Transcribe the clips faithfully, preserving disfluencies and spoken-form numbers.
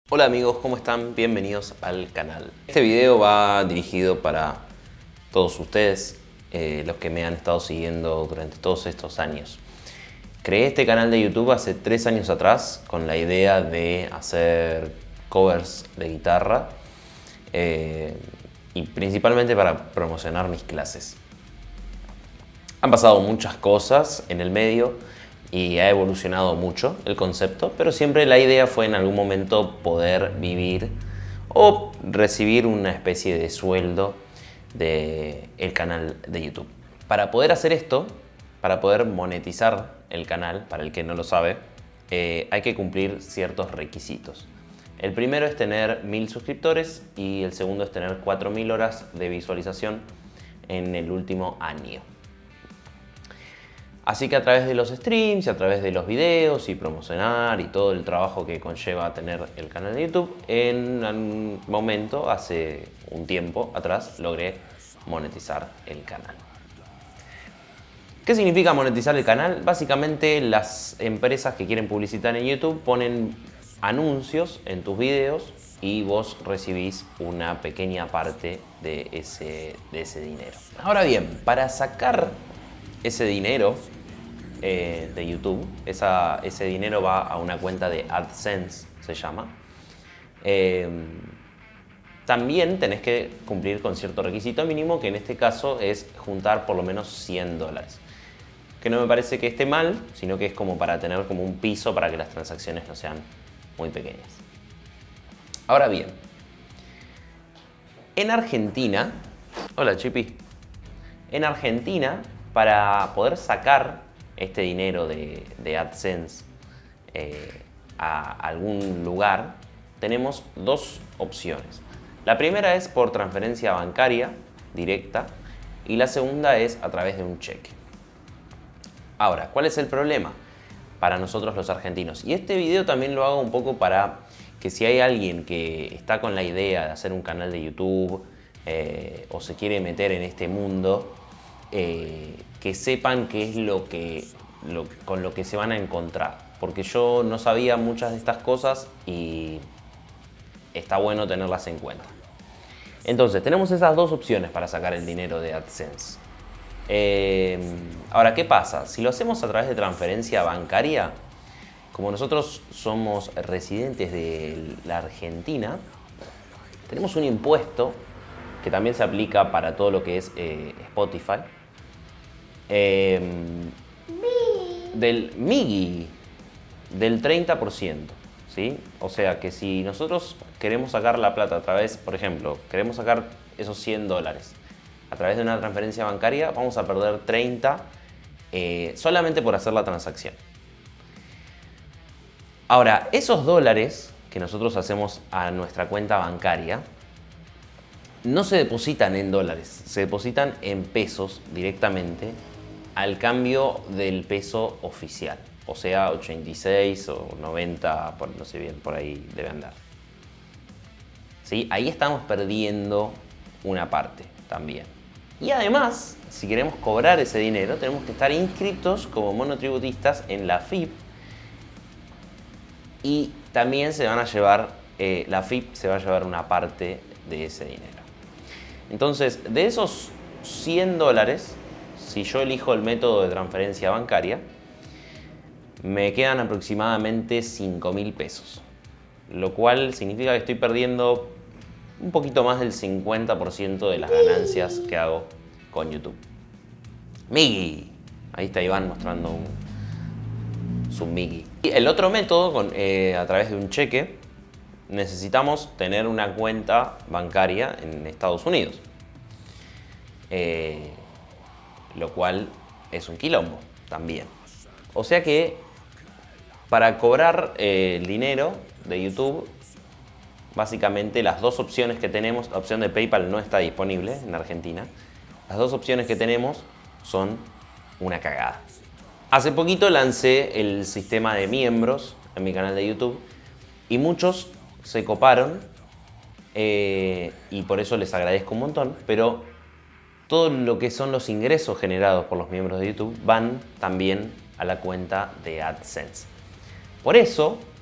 Hola amigos, ¿cómo están? Bienvenidos al canal. Este video va dirigido para todos ustedes, eh, los que me han estado siguiendo durante todos estos años. Creé este canal de YouTube hace tres años atrás con la idea de hacer covers de guitarra eh, y principalmente para promocionar mis clases. Han pasado muchas cosas en el medio y ha evolucionado mucho el concepto, pero siempre la idea fue en algún momento poder vivir o recibir una especie de sueldo del canal de YouTube. Para poder hacer esto, para poder monetizar el canal, para el que no lo sabe, eh, hay que cumplir ciertos requisitos. El primero es tener mil suscriptores y el segundo es tener cuatro mil horas de visualización en el último año. Así que a través de los streams, a través de los videos y promocionar y todo el trabajo que conlleva tener el canal de YouTube, en un momento, hace un tiempo atrás, logré monetizar el canal. ¿Qué significa monetizar el canal? Básicamente las empresas que quieren publicitar en YouTube ponen anuncios en tus videos y vos recibís una pequeña parte de ese, de ese dinero. Ahora bien, para sacar ese dinero eh, de YouTube, esa, ese dinero va a una cuenta de AdSense, se llama. Eh, también tenés que cumplir con cierto requisito mínimo, que en este caso es juntar por lo menos cien dólares. Que no me parece que esté mal, sino que es como para tener como un piso para que las transacciones no sean muy pequeñas. Ahora bien, en Argentina... Hola, Chipi. En Argentina, para poder sacar este dinero de, de AdSense eh, a algún lugar, tenemos dos opciones. La primera es por transferencia bancaria directa y la segunda es a través de un cheque. Ahora, ¿cuál es el problema para nosotros los argentinos? Y este video también lo hago un poco para que si hay alguien que está con la idea de hacer un canal de YouTube eh, o se quiere meter en este mundo, Eh, que sepan qué es lo que, lo, con lo que se van a encontrar. Porque yo no sabía muchas de estas cosas y está bueno tenerlas en cuenta. Entonces, tenemos esas dos opciones para sacar el dinero de AdSense. Eh, ahora, ¿qué pasa? Si lo hacemos a través de transferencia bancaria, como nosotros somos residentes de la Argentina, tenemos un impuesto que también se aplica para todo lo que es eh, Spotify. Eh, del M I G I, del treinta por ciento, ¿sí? O sea que si nosotros queremos sacar la plata a través, por ejemplo, queremos sacar esos cien dólares a través de una transferencia bancaria, vamos a perder treinta eh, solamente por hacer la transacción. Ahora, esos dólares que nosotros hacemos a nuestra cuenta bancaria no se depositan en dólares, se depositan en pesos directamente al cambio del peso oficial, o sea, ochenta y seis o noventa, no sé bien, por ahí debe andar. ¿Sí? Ahí estamos perdiendo una parte también. Y además, si queremos cobrar ese dinero, tenemos que estar inscritos como monotributistas en la F I P y también se van a llevar, eh, la F I P se va a llevar una parte de ese dinero. Entonces, de esos cien dólares, si yo elijo el método de transferencia bancaria, me quedan aproximadamente cinco mil pesos. Lo cual significa que estoy perdiendo un poquito más del cincuenta por ciento de las ganancias que hago con YouTube. Miggy. Ahí está Iván mostrando un, su Miggy. Y el otro método, con, eh, a través de un cheque, necesitamos tener una cuenta bancaria en Estados Unidos. Eh, lo cual es un quilombo también. O sea que para cobrar eh, el dinero de YouTube, básicamente las dos opciones que tenemos, la opción de PayPal no está disponible en Argentina, las dos opciones que tenemos son una cagada. Hace poquito lancé el sistema de miembros en mi canal de YouTube y muchos se coparon eh, y por eso les agradezco un montón, pero todo lo que son los ingresos generados por los miembros de YouTube van también a la cuenta de AdSense. Por eso,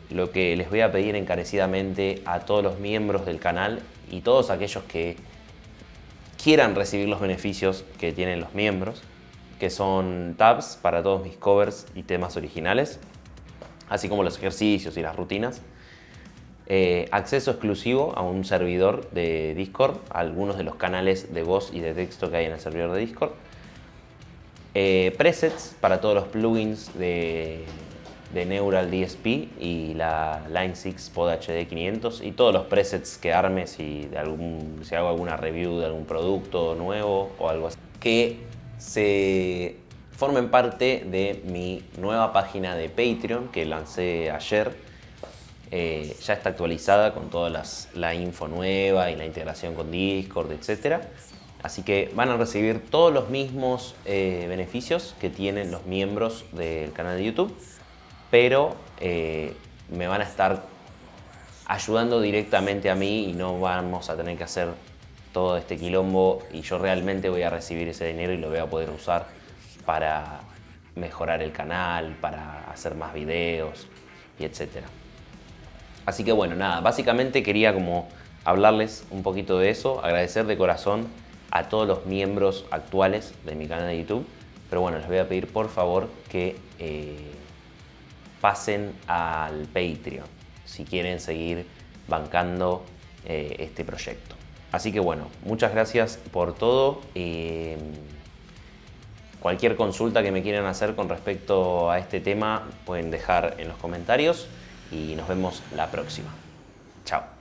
lo que les voy a pedir encarecidamente a todos los miembros del canal y todos aquellos que quieran recibir los beneficios que tienen los miembros, que son tabs para todos mis covers y temas originales, así como los ejercicios y las rutinas, eh, acceso exclusivo a un servidor de Discord, a algunos de los canales de voz y de texto que hay en el servidor de Discord, eh, presets para todos los plugins de, de Neural D S P y la Line six Pod H D quinientos y todos los presets que armes y de algún, si hago alguna review de algún producto nuevo o algo así, que se formen parte de mi nueva página de Patreon que lancé ayer. Eh, ya está actualizada con toda las, la info nueva y la integración con Discord, etcétera. Así que van a recibir todos los mismos eh, beneficios que tienen los miembros del canal de YouTube, pero eh, me van a estar ayudando directamente a mí y no vamos a tener que hacer todo este quilombo, y yo realmente voy a recibir ese dinero y lo voy a poder usar para mejorar el canal, para hacer más videos y etcétera. Así que bueno, nada, básicamente quería como hablarles un poquito de eso, agradecer de corazón a todos los miembros actuales de mi canal de YouTube, pero bueno, les voy a pedir por favor que eh, pasen al Patreon si quieren seguir bancando eh, este proyecto. Así que bueno, muchas gracias por todo. Eh, cualquier consulta que me quieran hacer con respecto a este tema pueden dejar en los comentarios y nos vemos la próxima. Chao.